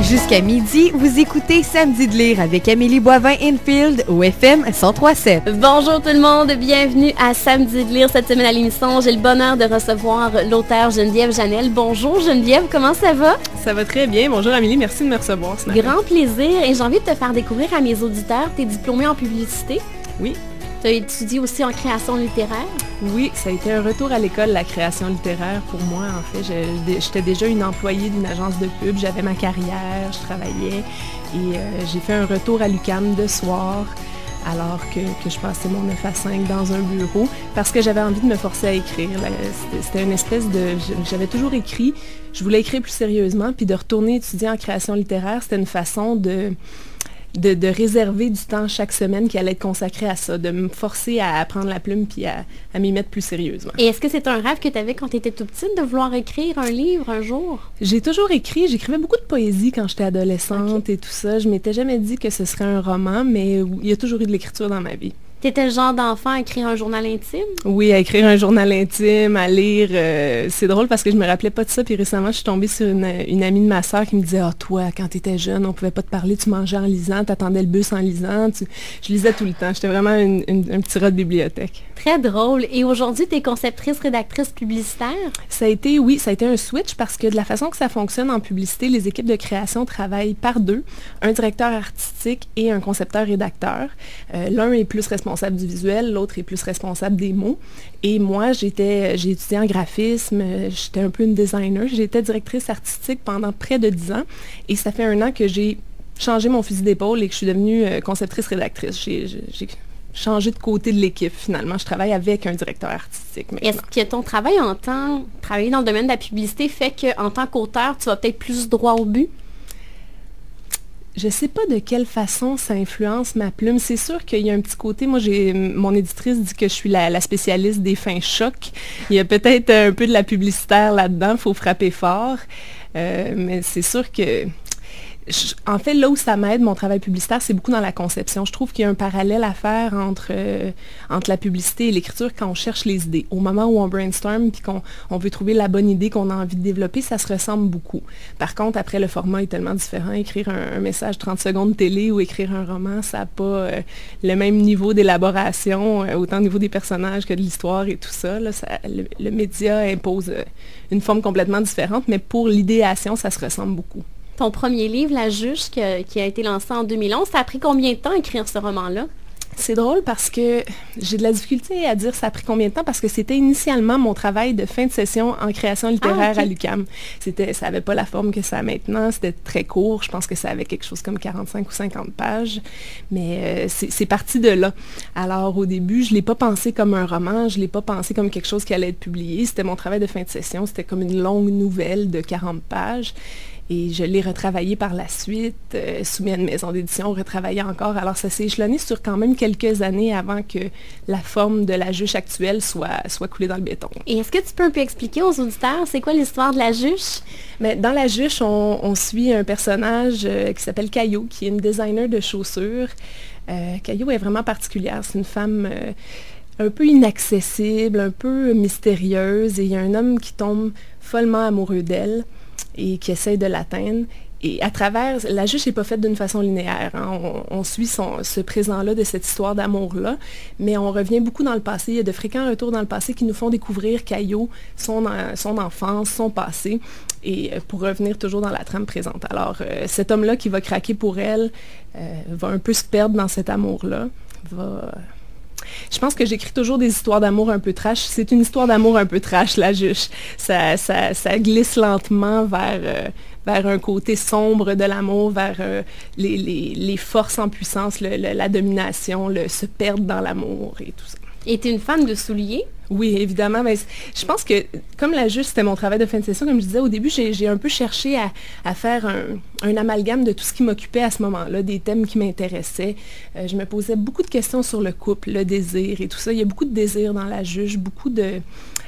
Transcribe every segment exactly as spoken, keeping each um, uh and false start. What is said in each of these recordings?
Jusqu'à midi, vous écoutez Samedi de lire avec Amélie Boivin-Infield au F M cent trois virgule sept. Bonjour tout le monde, bienvenue à Samedi de lire. Cette semaine à l'émission, j'ai le bonheur de recevoir l'auteur Geneviève Janel. Bonjour Geneviève, comment ça va? Ça va très bien. Bonjour Amélie, merci de me recevoir ce matin. Grand plaisir et j'ai envie de te faire découvrir à mes auditeurs. Tu es diplômée en publicité. Oui. Tu as étudié aussi en création littéraire. Oui, ça a été un retour à l'école, la création littéraire pour moi. En fait, je, j'étais déjà une employée d'une agence de pub, j'avais ma carrière, je travaillais et euh, j'ai fait un retour à l'U Q A M de soir alors que, que je passais mon neuf à cinq dans un bureau parce que j'avais envie de me forcer à écrire. C'était, c'était une espèce de... J'avais toujours écrit, je voulais écrire plus sérieusement, puis de retourner étudier en création littéraire, c'était une façon de... De, de réserver du temps chaque semaine qui allait être consacré à ça, de me forcer à prendre la plume puis à, à m'y mettre plus sérieusement. Et est-ce que c'est un rêve que tu avais quand tu étais tout petite, de vouloir écrire un livre un jour? J'ai toujours écrit, j'écrivais beaucoup de poésie quand j'étais adolescente okay. et tout ça. Je m'étais jamais dit que ce serait un roman, mais il y a toujours eu de l'écriture dans ma vie. T'étais le genre d'enfant à écrire un journal intime? Oui, à écrire un journal intime, à lire. Euh, c'est drôle parce que je me rappelais pas de ça. Puis récemment, je suis tombée sur une, une amie de ma sœur qui me disait « Ah, oh, toi, quand t'étais jeune, on pouvait pas te parler, tu mangeais en lisant, t'attendais le bus en lisant. Tu... » Je lisais tout le temps. J'étais vraiment une, une, un petit rat de bibliothèque. Très drôle. Et aujourd'hui, t'es conceptrice, rédactrice publicitaire? Ça a été, oui, ça a été un switch parce que de la façon que ça fonctionne en publicité, les équipes de création travaillent par deux. Un directeur artistique et un concepteur-rédacteur. Euh, l'un est plus responsable du visuel, l'autre est plus responsable des mots. Et moi, j'étais, j'ai étudié en graphisme, j'étais un peu une designer. J'étais directrice artistique pendant près de dix ans. Et ça fait un an que j'ai changé mon fusil d'épaule et que je suis devenue conceptrice-rédactrice. J'ai, j'ai changé de côté de l'équipe, finalement. Je travaille avec un directeur artistique maintenant. Est-ce que ton travail en tant, travailler dans le domaine de la publicité fait qu'en tant qu'auteur, tu vas peut-être plus droit au but? Je ne sais pas de quelle façon ça influence ma plume. C'est sûr qu'il y a un petit côté, moi, j'ai mon éditrice dit que je suis la, la spécialiste des fins chocs. Il y a peut-être un peu de la publicitaire là-dedans, il faut frapper fort. Euh, mais c'est sûr que... Je, en fait, là où ça m'aide, mon travail publicitaire, c'est beaucoup dans la conception. Je trouve qu'il y a un parallèle à faire entre, euh, entre la publicité et l'écriture quand on cherche les idées. Au moment où on brainstorm puis qu'on on veut trouver la bonne idée qu'on a envie de développer, ça se ressemble beaucoup. Par contre, après, le format est tellement différent. Écrire un, un message trente secondes télé ou écrire un roman, ça n'a pas euh, le même niveau d'élaboration, euh, autant au niveau des personnages que de l'histoire et tout ça. Là, ça le, le média impose euh, une forme complètement différente, mais pour l'idéation, ça se ressemble beaucoup. Ton premier livre, La Juge, qui a, qui a été lancé en deux mille onze, ça a pris combien de temps à écrire ce roman-là? C'est drôle parce que j'ai de la difficulté à dire ça a pris combien de temps parce que c'était initialement mon travail de fin de session en création littéraire ah, okay. à l'U Q A M. C'était, ça n'avait pas la forme que ça a maintenant, c'était très court, je pense que ça avait quelque chose comme quarante-cinq ou cinquante pages, mais euh, c'est, c'est parti de là. Alors au début, je ne l'ai pas pensé comme un roman, je ne l'ai pas pensé comme quelque chose qui allait être publié, c'était mon travail de fin de session, c'était comme une longue nouvelle de quarante pages. Et je l'ai retravaillé par la suite, euh, soumis à une maison d'édition, retravaillé encore. Alors, ça s'est échelonné sur quand même quelques années avant que la forme de La Juge actuelle soit, soit coulée dans le béton. Et est-ce que tu peux un peu expliquer aux auditeurs, c'est quoi l'histoire de La Juge? Mais dans La Juge, on, on suit un personnage euh, qui s'appelle Caillou, qui est une designer de chaussures. Euh, Caillou est vraiment particulière. C'est une femme... Euh, un peu inaccessible, un peu mystérieuse. Et il y a un homme qui tombe follement amoureux d'elle et qui essaye de l'atteindre. Et à travers, La Juge n'est pas faite d'une façon linéaire. Hein. On, on suit son, ce présent-là de cette histoire d'amour-là, mais on revient beaucoup dans le passé. Il y a de fréquents retours dans le passé qui nous font découvrir Caillou, son, son enfance, son passé, et pour revenir toujours dans la trame présente. Alors, euh, cet homme-là qui va craquer pour elle euh, va un peu se perdre dans cet amour-là, va... Je pense que j'écris toujours des histoires d'amour un peu trash. C'est une histoire d'amour un peu trash, La Juge. Ça, ça, ça glisse lentement vers, euh, vers un côté sombre de l'amour, vers euh, les, les, les forces en puissance, le, le, la domination, le se perdre dans l'amour et tout ça. Et tu es une fan de souliers? Oui, évidemment. Mais je pense que, comme La Juge, c'était mon travail de fin de session, comme je disais au début, j'ai, j'ai un peu cherché à, à faire un, un amalgame de tout ce qui m'occupait à ce moment-là, des thèmes qui m'intéressaient. Euh, je me posais beaucoup de questions sur le couple, le désir et tout ça. Il y a beaucoup de désir dans La Juge, beaucoup de...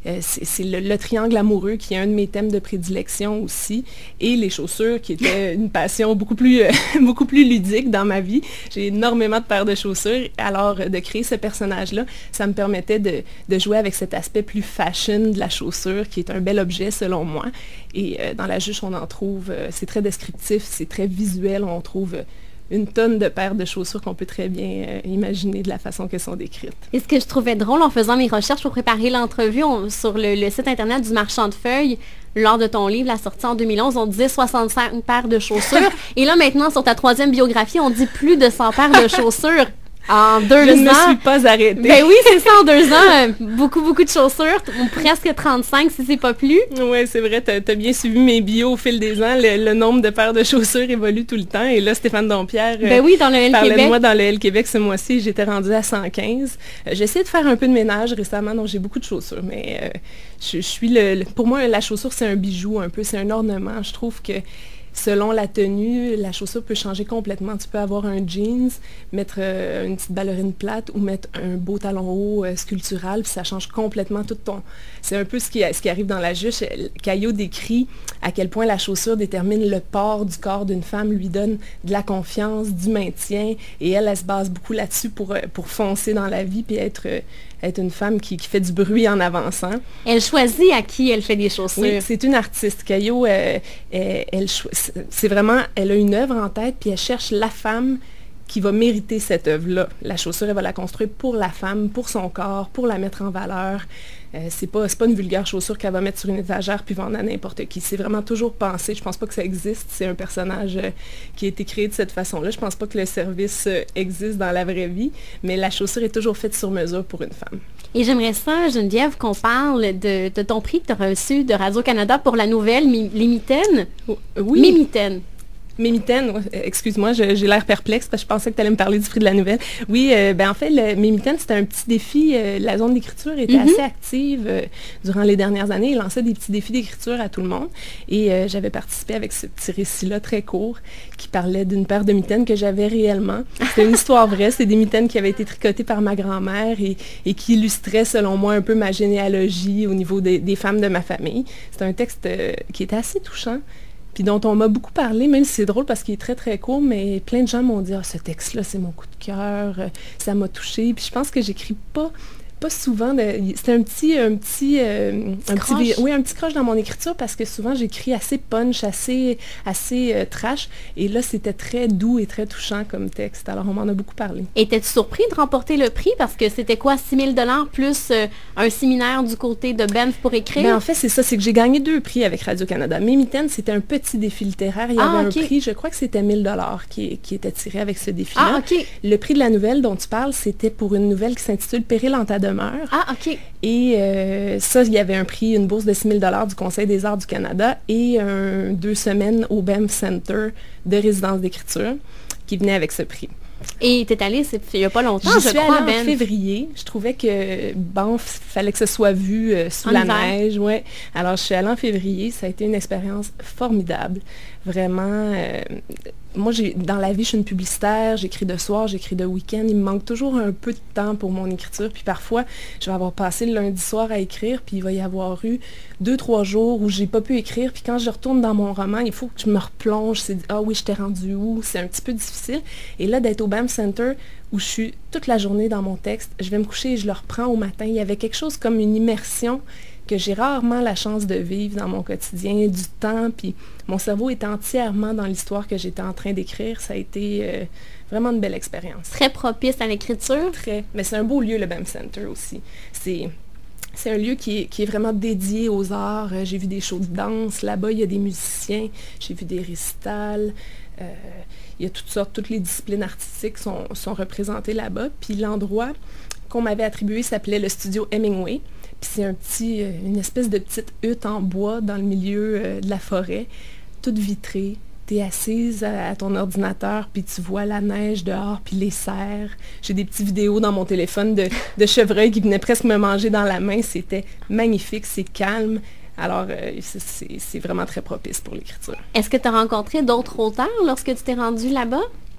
Euh, c'est c'est le, le triangle amoureux qui est un de mes thèmes de prédilection aussi. Et les chaussures, qui était une passion beaucoup plus, euh, beaucoup plus ludique dans ma vie. J'ai énormément de paires de chaussures. Alors, de créer ce personnage-là, ça me permettait de, de jouer avec cet aspect plus fashion de la chaussure, qui est un bel objet selon moi. Et euh, dans la juche, on en trouve, euh, c'est très descriptif, c'est très visuel, on trouve euh, une tonne de paires de chaussures qu'on peut très bien euh, imaginer de la façon qu'elles sont décrites. Et ce que je trouvais drôle en faisant mes recherches pour préparer l'entrevue on, sur le, le site internet du Marchand de Feuilles, lors de ton livre, la sortie en deux mille onze, on disait soixante-cinq paires de chaussures. Et là, maintenant, sur ta troisième biographie, on dit plus de cent paires de chaussures. En deux ans. Je ne me suis pas arrêtée. Ben oui, c'est ça, en deux ans. Euh, beaucoup, beaucoup de chaussures. Presque trente-cinq, si c'est pas plus. Oui, c'est vrai. Tu as bien suivi mes bios au fil des ans. Le, le nombre de paires de chaussures évolue tout le temps. Et là, Stéphane Dompierre ben oui, dans le L parlait Québec. de moi dans le L Québec ce mois-ci. J'étais rendue à cent quinze. Euh, j'ai essayé de faire un peu de ménage récemment, donc j'ai beaucoup de chaussures. Mais euh, je, je suis le, le... Pour moi, la chaussure, c'est un bijou un peu. C'est un ornement. Je trouve que selon la tenue, la chaussure peut changer complètement. Tu peux avoir un jeans, mettre euh, une petite ballerine plate ou mettre un beau talon haut euh, sculptural, puis ça change complètement tout ton... C'est un peu ce qui, ce qui arrive dans la juche. Caillot décrit à quel point la chaussure détermine le port du corps d'une femme, lui donne de la confiance, du maintien, et elle, elle se base beaucoup là-dessus pour, pour foncer dans la vie, puis être... Euh, être une femme qui, qui fait du bruit en avançant. Elle choisit à qui elle fait des chaussures. Oui, c'est une artiste. Caillot, euh, elle, elle, c'est vraiment, elle a une œuvre en tête, puis elle cherche la femme qui va mériter cette œuvre-là. La chaussure, elle va la construire pour la femme, pour son corps, pour la mettre en valeur. Euh, c'est pas, c'est pas une vulgaire chaussure qu'elle va mettre sur une étagère puis vendre à n'importe qui. C'est vraiment toujours pensé. Je pense pas que ça existe. C'est un personnage euh, qui a été créé de cette façon-là. Je pense pas que le service euh, existe dans la vraie vie, mais la chaussure est toujours faite sur mesure pour une femme. Et j'aimerais ça, Geneviève, qu'on parle de, de ton prix que tu as reçu de Radio-Canada pour la nouvelle Les Mitaines. Oui. Les Mitaines. Mes mitaines, excuse-moi, j'ai l'air perplexe parce que je pensais que tu allais me parler du prix de la nouvelle. Oui, euh, ben en fait, le, mes mitaines, c'était un petit défi. Euh, la zone d'écriture était mm-hmm. assez active euh, durant les dernières années. Il lançait des petits défis d'écriture à tout le monde. Et euh, j'avais participé avec ce petit récit-là très court qui parlait d'une paire de mitaines que j'avais réellement. C'était une histoire vraie. C'est des mitaines qui avaient été tricotées par ma grand-mère et, et qui illustraient, selon moi, un peu ma généalogie au niveau des, des femmes de ma famille. C'est un texte euh, qui était assez touchant, puis dont on m'a beaucoup parlé, même si c'est drôle parce qu'il est très, très court, mais plein de gens m'ont dit « Ah, ce texte-là, c'est mon coup de cœur, ça m'a touchée. » Puis je pense que j'écris pas... pas souvent, c'était un petit, un petit, euh, un petit, oui, un petit croche dans mon écriture parce que souvent j'écris assez punch, assez, assez euh, trash, et là c'était très doux et très touchant comme texte. Alors on m'en a beaucoup parlé. Étais-tu surpris de remporter le prix parce que c'était quoi, six mille dollars plus euh, un séminaire du côté de Banff pour écrire? Ben, en fait c'est ça, c'est que j'ai gagné deux prix avec Radio-Canada. Mes mitaines, c'était un petit défi littéraire. Il y avait ah, okay. un prix, je crois que c'était mille dollars qui, qui était tiré avec ce défi-là. Ah, okay. Le prix de la nouvelle dont tu parles, c'était pour une nouvelle qui s'intitule Péril en ta demeure. Ah, OK. Et euh, ça, il y avait un prix, une bourse de six mille dollars du Conseil des arts du Canada et un, deux semaines au Banff Center de résidence d'écriture qui venait avec ce prix. Et tu es allée il n'y a pas longtemps, je, je suis crois, allée en Ben. février. Je trouvais que Banff, il fallait que ce soit vu euh, sous en la hiver. neige. Ouais. Alors, je suis allée en février. Ça a été une expérience formidable. Vraiment, euh, moi, j'ai, dans la vie, je suis une publicitaire. J'écris de soir, j'écris de week-end. Il me manque toujours un peu de temps pour mon écriture. Puis parfois, je vais avoir passé le lundi soir à écrire, puis il va y avoir eu deux, trois jours où j'ai pas pu écrire. Puis quand je retourne dans mon roman, il faut que je me replonge. C'est « Ah oui, je t'ai rendu où? » C'est un petit peu difficile. Et là, d'être au Banff Center, où je suis toute la journée dans mon texte, je vais me coucher et je le reprends au matin. Il y avait quelque chose comme une immersion que j'ai rarement la chance de vivre dans mon quotidien, du temps, puis mon cerveau était entièrement dans l'histoire que j'étais en train d'écrire. Ça a été euh, vraiment une belle expérience. Très propice à l'écriture. Très. Mais c'est un beau lieu, le Banff Center aussi. C'est... C'est un lieu qui est, qui est vraiment dédié aux arts. J'ai vu des shows de danse. Là-bas, il y a des musiciens. J'ai vu des récitals. Euh, il y a toutes sortes, toutes les disciplines artistiques sont, sont représentées là-bas. Puis l'endroit qu'on m'avait attribué s'appelait le studio Hemingway. Puis c'est un petit, une espèce de petite hutte en bois dans le milieu euh, de la forêt, toute vitrée. Tu es assise à, à ton ordinateur, puis tu vois la neige dehors, puis les cerfs. J'ai des petites vidéos dans mon téléphone de, de chevreuils qui venaient presque me manger dans la main. C'était magnifique, c'est calme. Alors, euh, c'est, c'est vraiment très propice pour l'écriture. Est-ce que tu as rencontré d'autres auteurs lorsque tu t'es rendu là-bas?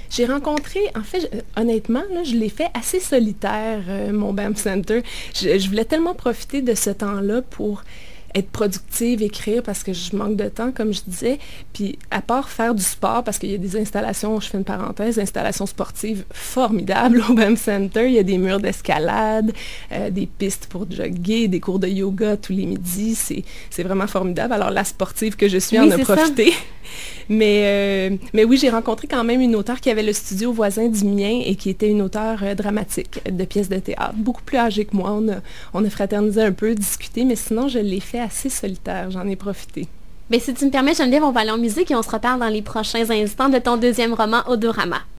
J'ai rencontré, en fait, je, honnêtement, là, je l'ai fait assez solitaire, euh, mon B A M Center. Je, je voulais tellement profiter de ce temps-là pour être productive, écrire, parce que je manque de temps, comme je disais. Puis, à part faire du sport, parce qu'il y a des installations, je fais une parenthèse, installations sportives formidables au B A M Center. Il y a des murs d'escalade, euh, des pistes pour jogger, des cours de yoga tous les midis. C'est, c'est vraiment formidable. Alors, la sportive que je suis oui, en a profité. Mais, euh, mais oui, j'ai rencontré quand même une auteure qui avait le studio voisin du mien et qui était une auteure euh, dramatique de pièces de théâtre, beaucoup plus âgée que moi. On a, on a fraternisé un peu, discuté, mais sinon, je l'ai fait assez solitaire. J'en ai profité. Mais si tu me permets, Geneviève, on va aller en musique et on se reparle dans les prochains instants de ton deuxième roman, Odorama.